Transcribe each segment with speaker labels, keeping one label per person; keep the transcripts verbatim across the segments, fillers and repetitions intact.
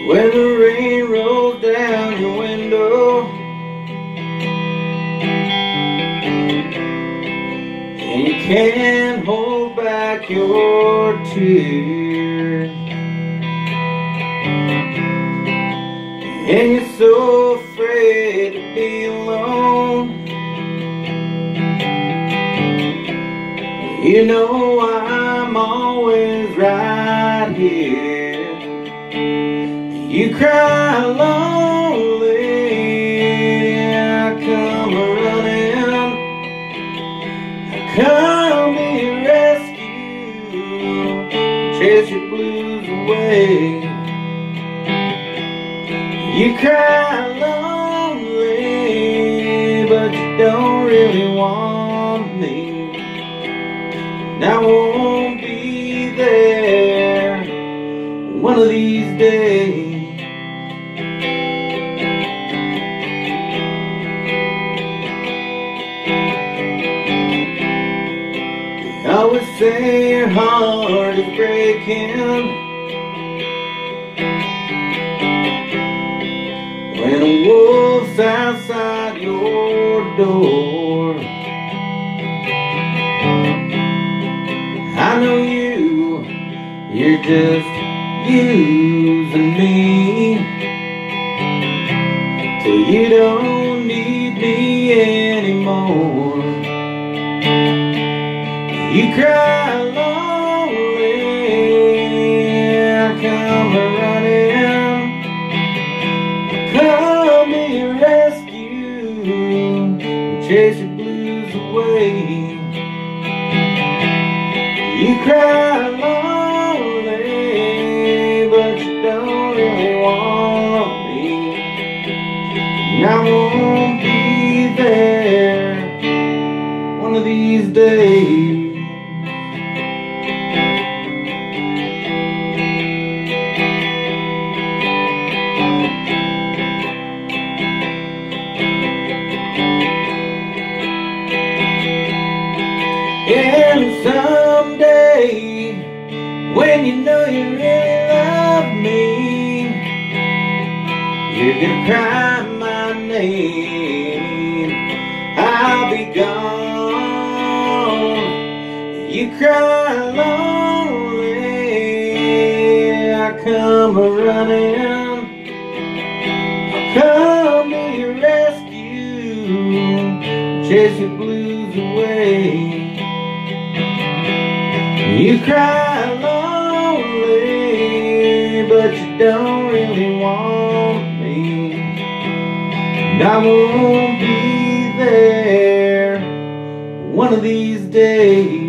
Speaker 1: When the rain rolls down your window and you can't hold back your tears, and you're so afraid to be alone, you know I'm always right here. You cry lonely, I come running, I come to your rescue, chase your blues away. You cry lonely, but you don't really want me, and I won't be there one of these days. They always say your heart is breaking when a wolf's outside your door. I know you, you're just using me till you don't need me anymore. You cry lonely, I come running, come to your rescue, chase your blues away. You cry lonely, but you don't really want me, and I won't be there one of these days. And someday, when you know you really love me, you're gonna cry my name, I'll be gone. You cry lonely, I come running, I'll come to your rescue, chase your blues away. You cry lonely, but you don't really want me, and I won't be there one of these days.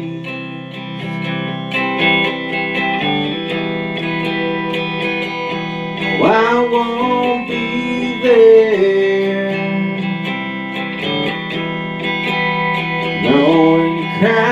Speaker 1: Oh, I won't be there. No, when you cry